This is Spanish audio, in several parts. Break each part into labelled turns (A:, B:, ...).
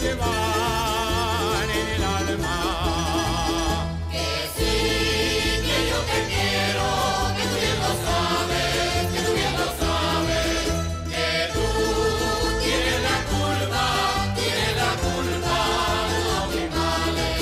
A: llevan en el alma.
B: Que sí, que yo te quiero, que tú bien lo sabes, que tú bien lo sabes, que tú tienes la culpa de todos mis males.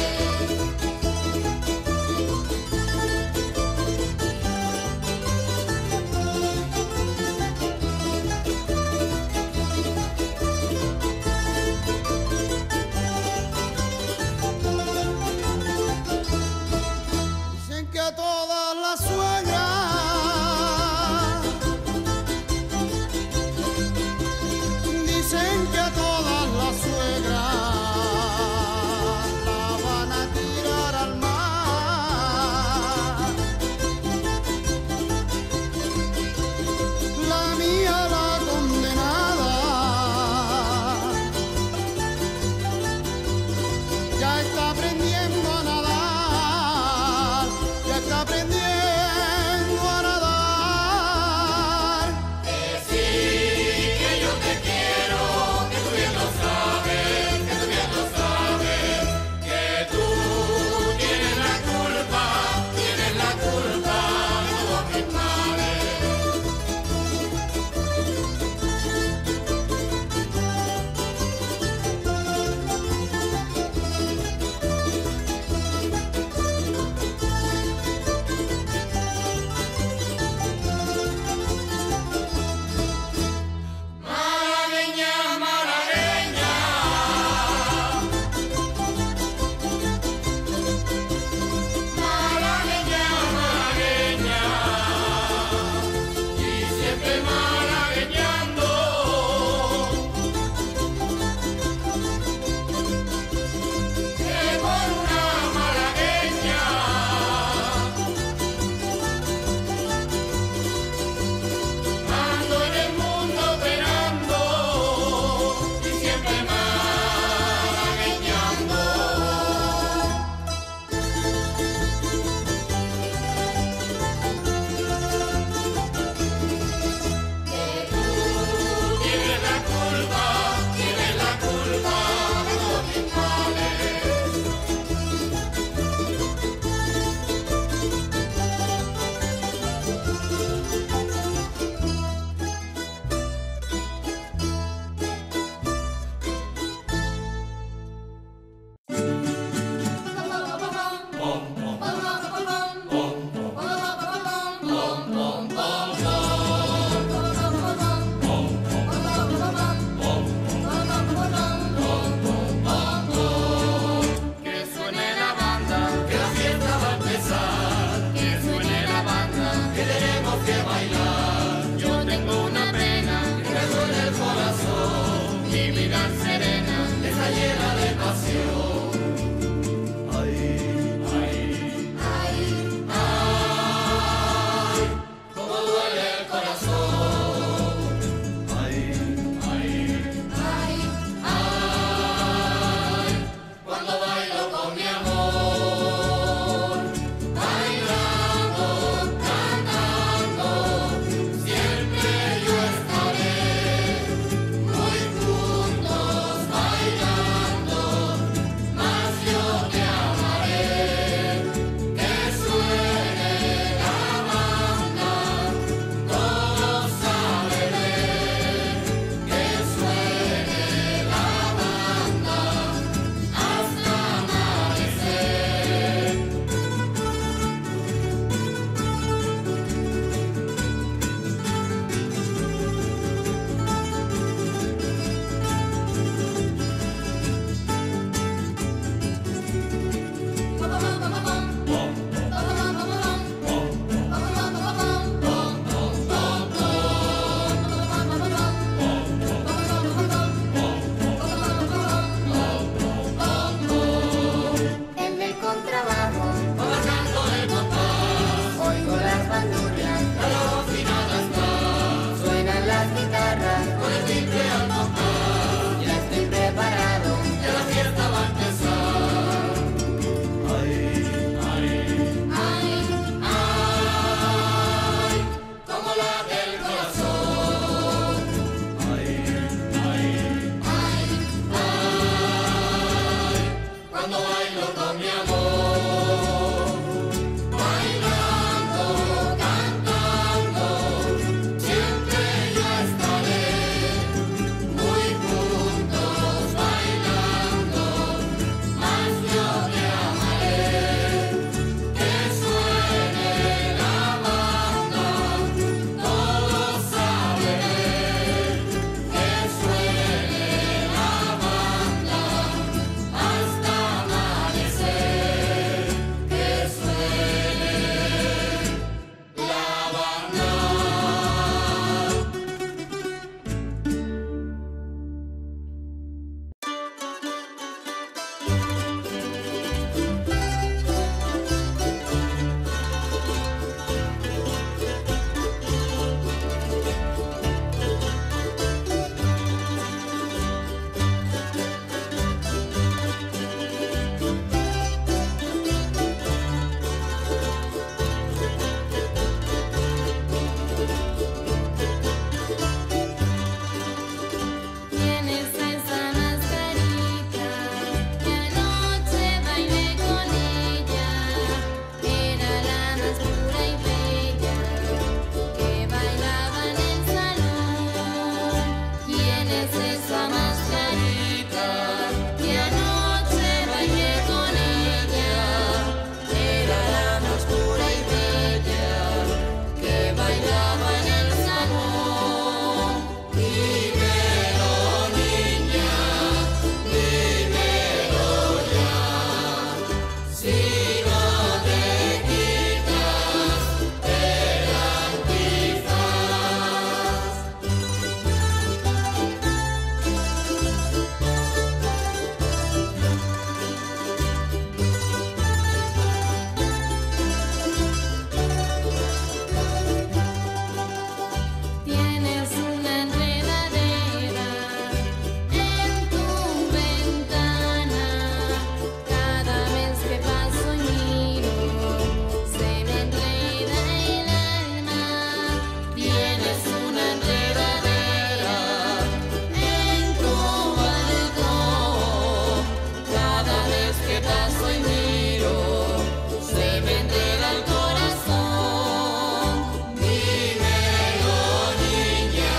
B: caso y miro, se me entrega el corazón. Dímelo, niña,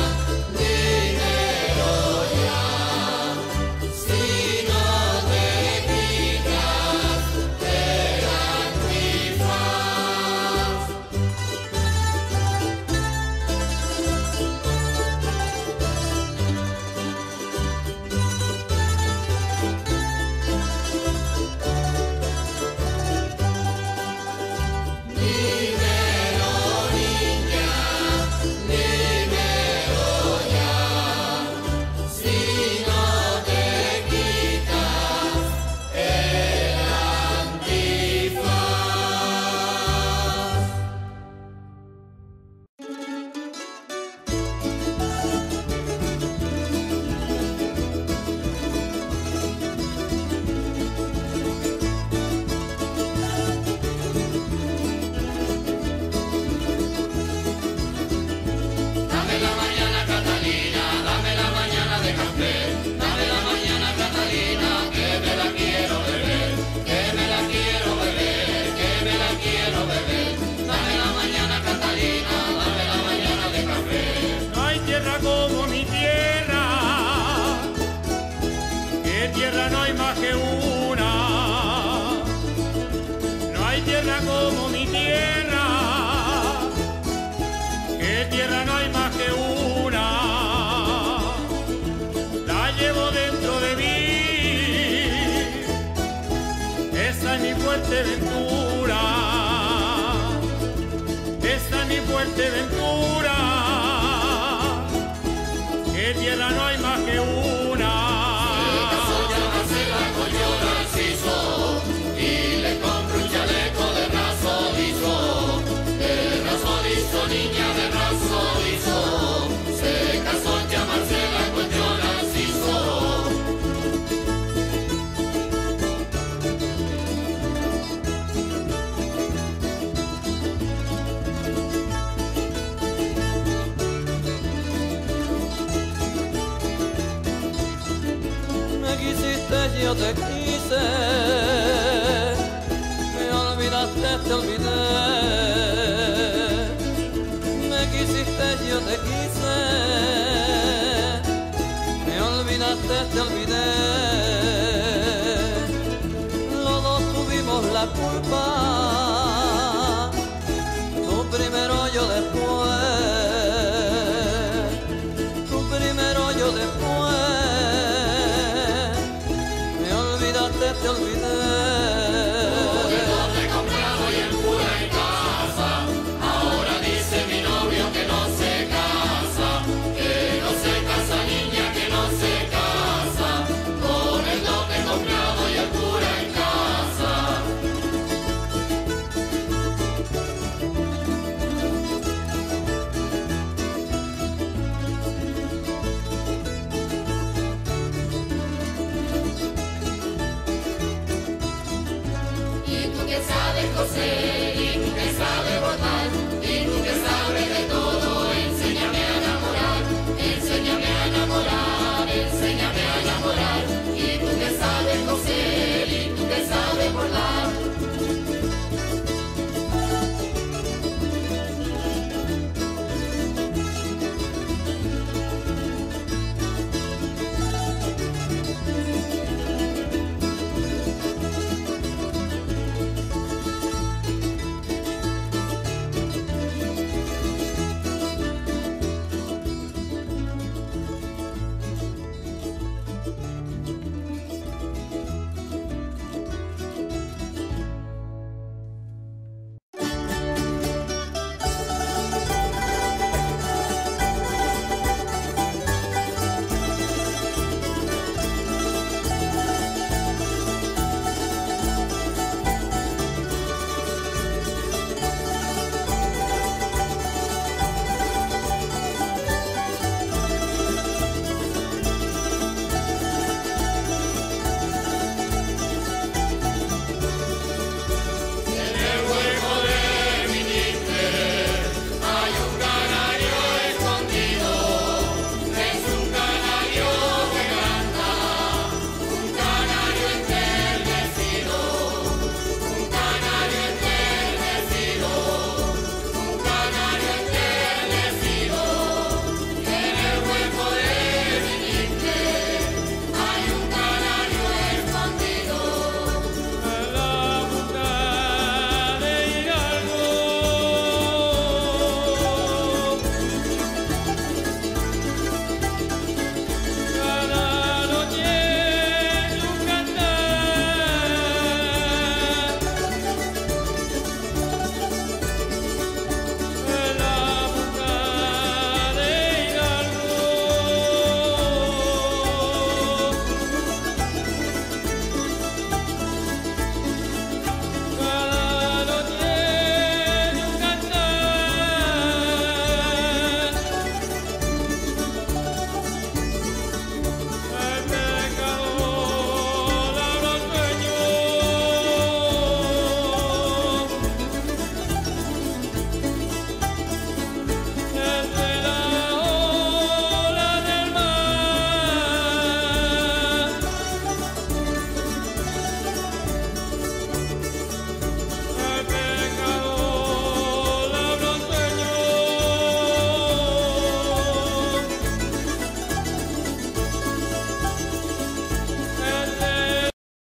B: dímelo ya. Si no te quitas de la antifaz. Dímelo, niña, dímelo ya. Si no te quitas el antifaz. Dame la mañana, Catalina, dame la mañana de café. Dame la mañana, Catalina, que me la quiero beber, que me la quiero beber, que me la quiero beber. Dame la mañana, Catalina, dame la mañana de café.
A: No hay tierra como mi tierra, que tierra no hay más que una. No hay tierra como mi tierra, que tierra no hay más que una. La llevo dentro de mí, esa es mi Fuerteventura, esa es mi Fuerteventura, que tierra no hay más que una.
B: Marcela cogió Narciso y le compró un chaleco de raso liso, niña de raso liso. Se casó ya Marcela cogió Narciso.
C: Me quisiste, yo te quise, me olvidaste, te olvidé. Me quisiste, yo te quise, me olvidaste, te olvidé. Los dos tuvimos la culpa, tú primero, yo después, tú primero, yo después. Me olvidaste, te olvidé.
B: El doble comprado y el cura en casa. Ahora dice mi novio que no se casa, niña, que no se casa. Con el doble comprado y el cura en casa. Y tú que sabes coser,